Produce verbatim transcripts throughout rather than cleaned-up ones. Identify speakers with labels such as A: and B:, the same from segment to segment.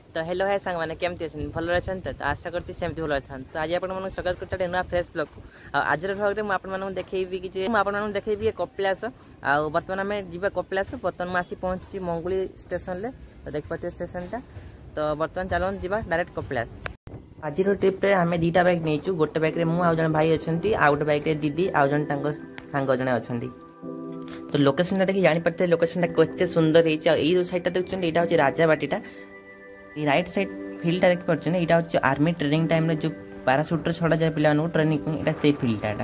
A: तो हेलो है सांग मैंने केमती अच्छे भल अच्छा तो आशा करती सेमती भल था। तो आज आप स्वागत करते नुआ फ्रेश ब्लॉग आज ब्लॉग में आपको देखी कि आपको देखी कपिलास आ बर्तमान आम जी कपिलास बर्तमान मुझे पहुँची मंगुली स्टेशन में तो देख पाते स्टेशन टा तो बर्तमान चलो जा डायरेक्ट कपिलास। आज ट्रिप्रे आम दुटा बैग नहीं गोटे बैग में मुझे भाई अच्छा आ गए बैग दीदी आउ जन सांग जड़े अच्छा तो लोकेशन देखिए जापारे लोकेशन केते सुंदर है सैटा देखते यहाँ हूँ राजाबाटीटा राइट साइड फील्ड देख पार्टी यहाँ हूँ आर्मी ट्रेनिंग टाइम जो पाराशूटर छड़ा जाए पिला ट्रेनिंग यहाँ से फील्डटा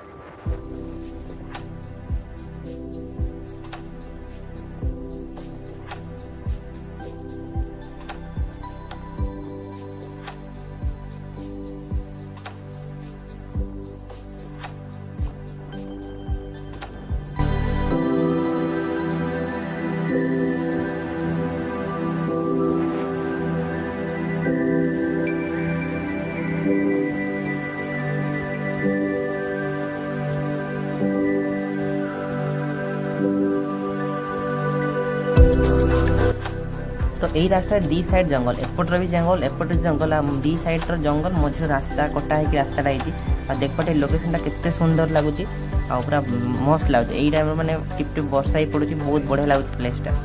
A: तो यही रास्ता दी साइड जंगल एपटर भी जंगल एपट जंगल दी साइड जंगल मझे रास्ता कटा है रास्ता है देख पाटे लोकेशन केते सुंदर लगुच पूरा मस्त लगुच यही टाइम मैंने टिप टिप वर्षा ही पड़ुची बहुत बढ़िया लगुच प्लेसटा।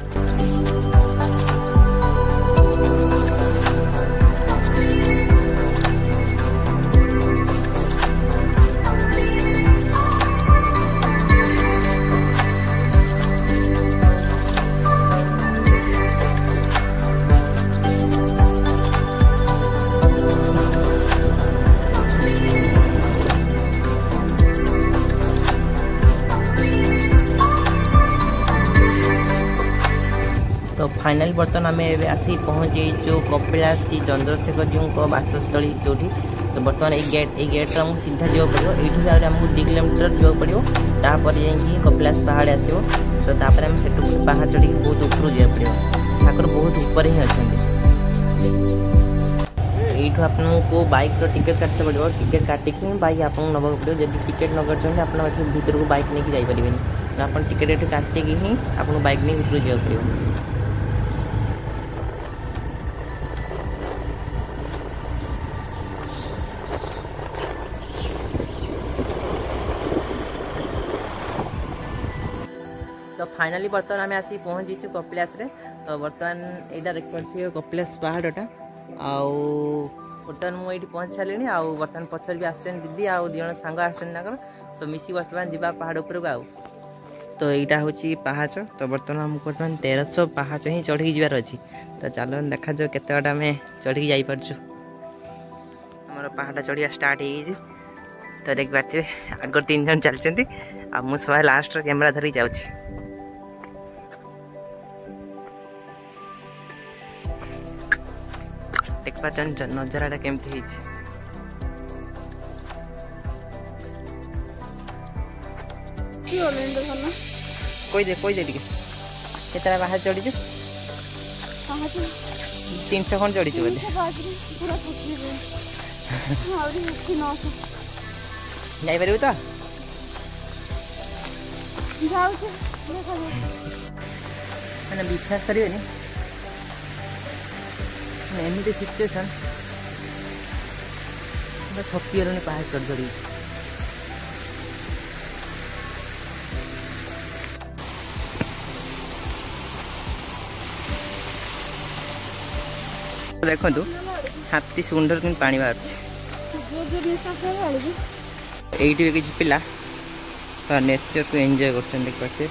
A: तो फाइनली बर्तमान आम ए आसी पहुँचे जो कपिलास चंद्रशेखर जी को बासस्थली जो तो बर्तमान ये गेट ये गेट आमको सीधा जा पड़ो ये आमको दु किलोमीटर जा पड़ो तापर जा कपिलास पहाड़ आसो तो तापर आम से पहाड़ चढ़ी बहुत ऊपर जा पड़ो ठाकुर बहुत ऊपर ही अच्छा यू आपको बाइक टिकेट काटते पड़ो टिकेट काटिकी बाइक आपको नवा पड़ो जब टिकेट न कर आप भर को बाइक नहीं जापरें आप टिकेट ये काटिकी ही आपको बाइक नहीं भर जा पड़ो। तो फाइनली बर्तमान आम आसी पहुँचीचु कपिलास रे तो बर्तमान यहाँ देख पारे कपिलास पहाड़टा आउ बर्तमान मुझे पहुँच सारे आउ बर्तमान पचर भी आस दीदी आउ दिज सांग आसर सो मिसी बर्तमान जा पहाड़ उपरक आउ तो यहाँ हूँ पहाच तो बर्तमान आमको बर्तमान तेरह पहाच ही चढ़ी जबार अच्छी तो चलो देखा जाओ केत बाट आम चढ़ी जापरचु आमर पहाड़ चढ़िया स्टार्ट हो तो देख पारे आगर तीन जन चलती आ मु सब लास्ट कैमेरा धरी जाऊँ देख पार्ट नजारा केमती कोई दे कोई दे केतरा बाहर चढ़ीचु तीन सौ खंड चढ़ीचु बोले जापर तो मैंने विश्वास करें एमती सिचुएसन थकी गलुनि पहाड़ चढ़ चढ़ी देखु हाथी सुंदर कि पानी बाहर ये किसी पिला नेचर को एंजॉय कर देख पाते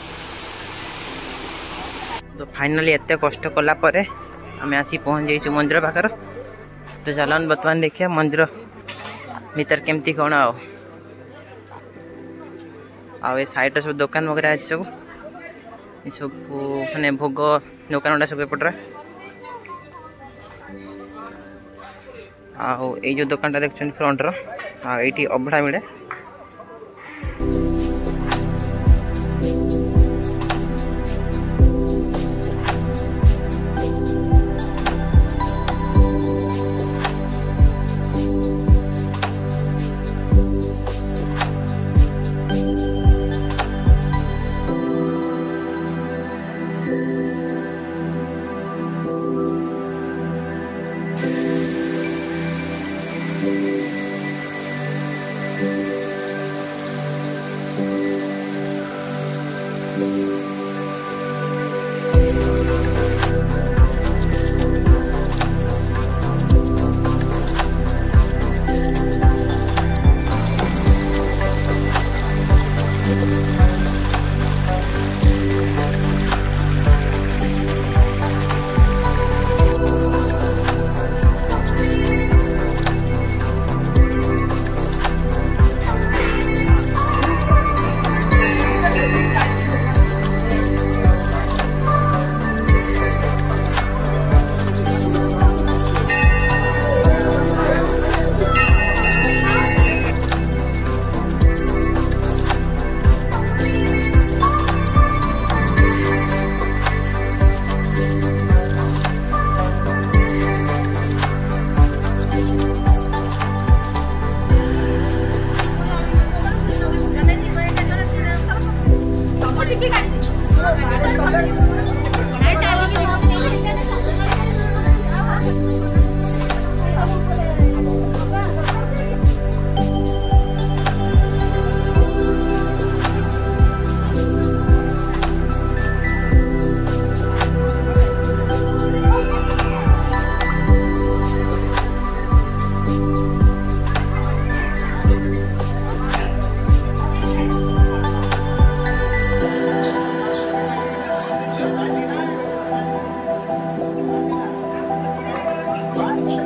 A: तो फाइनली एत कष्ट कला परे आम आसी पहुँच जाइए मंदिर पाखर तो चलन बर्तमान देखिए मंदिर भीतर केमती कौन आओ आ साइड सब दुकान वगैरह अच्छे सब ये सब मैंने भोग दुकान गुड़ा सब एपटे आओ ये जो दुकानटा देखते फ्रंटर ये अभड़ा मिले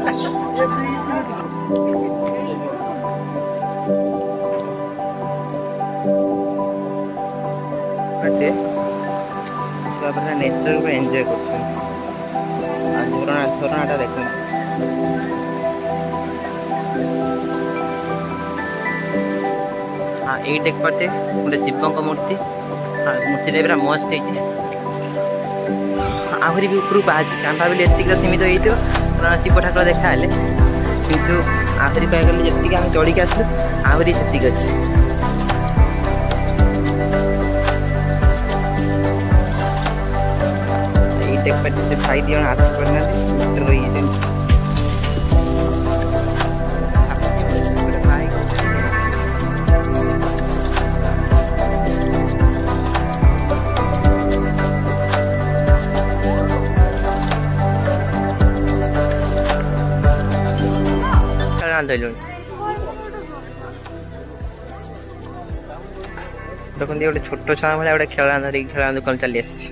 A: नेचर को एंजॉय कर झरना झरनाटा देख हाँ ये देख पाते गोटे शिव मूर्ति हाँ मूर्ति पूरा मस्त है आहरी भी ऊपर पाँच चांपा बोली एतिक सीमित हो शिव ठाकुर देखा किंतु आहरी कह गले जी आम चढ़ी आसलु आहरी से अच्छी से भाई दिए आसी पार रही देखते गोटे छोट छुआ भाई गोटे खेला धरिक खेला दुकान चली आसी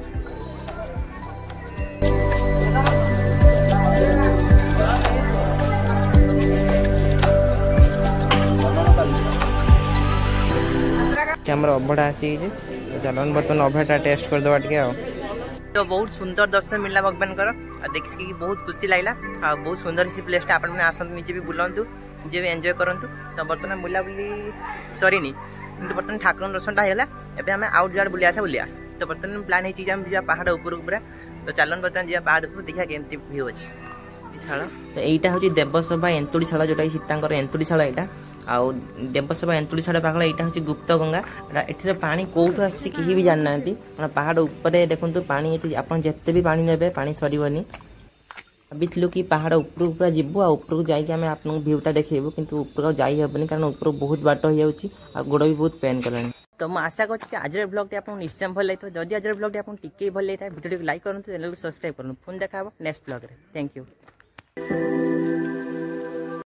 A: हमरा अभड़ा आसी चलन बर्तमान अभड़ा टेस्ट कर दवा टे तो बहुत सुंदर दर्शन मिलला भगवान कर देखिए बहुत खुशी लगला आ बहुत सुंदर सी प्लेस आप आसतु निजे भी बुलांतु निजे भी एंजॉय करंतु तो बर्तमान बुलाबुली सरीनी कि बर्तमान ठाकुर दर्शन होगा एवं आम आउट जाड़ बुलिया था बुलिया तो बर्तमान प्लान होती है जा पहाड़ ऊपर पूरा तो चलन बर्तमान जा पहाड़ ऊपर देखा केमती व्यू अच्छी शाला तो यहाँ हूँ देवसभा एंतुड़ी शाला जोटा सीता एंतुड़ी शाला यहाँ आउ देवसभा एंतुड़ी शाला पाखला यहाँ हूँ गुप्त गंगा एठर पानी कौटू आसी कहीं भी जाना पहाड़ उपर देखो पानी आप जिते भी पानी ने पानी सरनी भाई कि पहाड़ ऊपर पूरा जीवु ऊपर जाकि आपको भ्यूटा देखो किंतु ऊपर जाइबनी कारण ऊपर बहुत बाट हो गोड़ भी बहुत पेन कला तो मैं आशा करছি आज ब्लॉग आपको निश्चय भल लगे जदि आज ब्लॉग आपको टिके भल लगे भिडियो लाइक करूँ चैनल को सब्सक्राइब करूँ पुणी देखा नेक्स्ट ब्लॉग रे थैंक यू।